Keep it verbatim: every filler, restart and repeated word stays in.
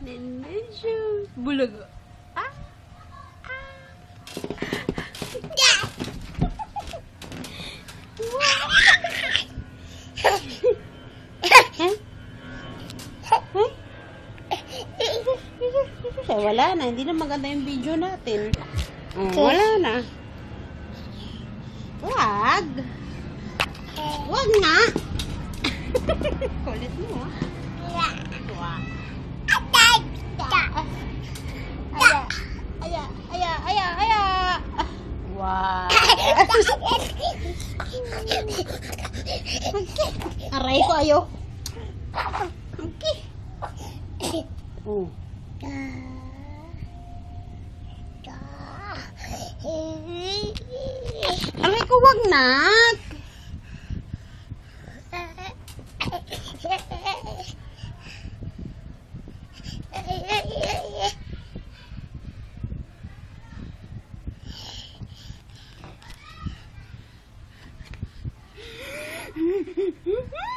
Delicious. Bulaga. Ah. Ah. Wow. Wala na, hindi na maganda yung video natin. Oh, wala na. Wag. Wag na. Kulit mo, ha? Wag. Aya, aya, aya, aya. Wow. Aray ko ayo. Okay. Oh. Aray ko, wag na. Mm-hmm.